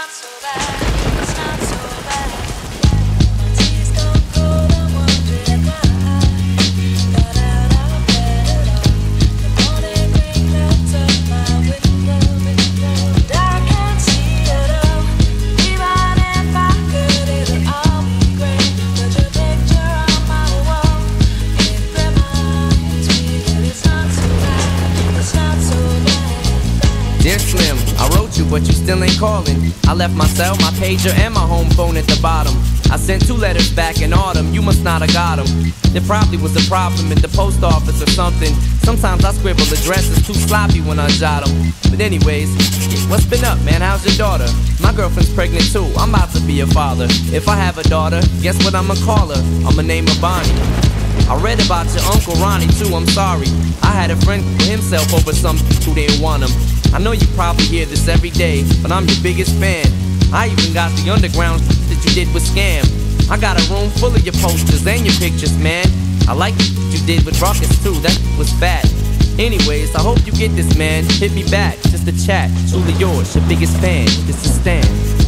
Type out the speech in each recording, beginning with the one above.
not so bad, it's not so bad. My tears come cold, I'm wondering why. Got out of bed at all. The morning rain melts up my window, and I can't see it all. Even if I could, it'll all be great. Put your picture on my wall. It reminds me that it's not so bad, it's not so bad. Dear Slim, I wrote you, but you still ain't calling. I left my cell, my pager, and my home phone at the bottom. I sent 2 letters back in autumn, you must not have got them. There probably was a problem at the post office or something. Sometimes I scribble addresses too sloppy when I jot them. But anyways, what's been up, man? How's your daughter? My girlfriend's pregnant too, I'm about to be a father. If I have a daughter, guess what I'ma call her? I'ma name her Bonnie. I read about your Uncle Ronnie too, I'm sorry. I had a friend kill himself over some who didn't want him. I know you probably hear this every day, but I'm your biggest fan. I even got the underground that you did with Scam. I got a room full of your posters and your pictures, man. I like what you did with Ruckus too, that was fat. Anyways, I hope you get this, man. Hit me back, just a chat. Truly yours, your biggest fan. This is Stan.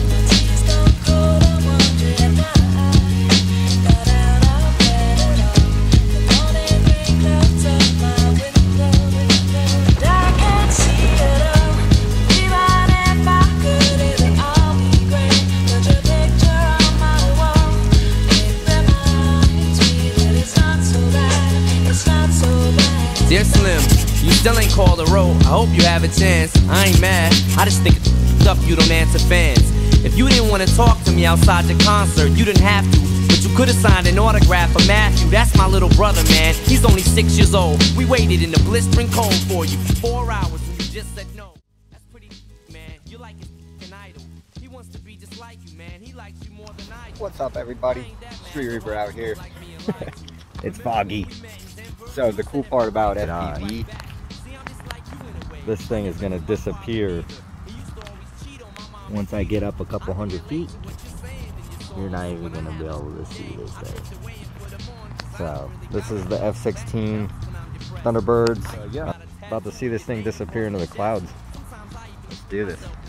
Dear Slim, you still ain't called a row. I hope you have a chance. I ain't mad, I just think it's up you don't answer fans. If you didn't want to talk to me outside the concert, you didn't have to, but you could have signed an autograph for Matthew. That's my little brother, man. He's only 6 years old. We waited in the blistering cold for you 4 hours and you just said no. That's pretty, man. You're like an idol. He wants to be just like you, man. He likes you more than I do. What's up, everybody? Street Reaper out here. It's foggy. So the cool part about FPV, this thing is gonna disappear once I get up a couple hundred feet. You're not even gonna be able to see this thing. So this is the F-16 Thunderbirds. Yeah, about to see this thing disappear into the clouds. Let's do this.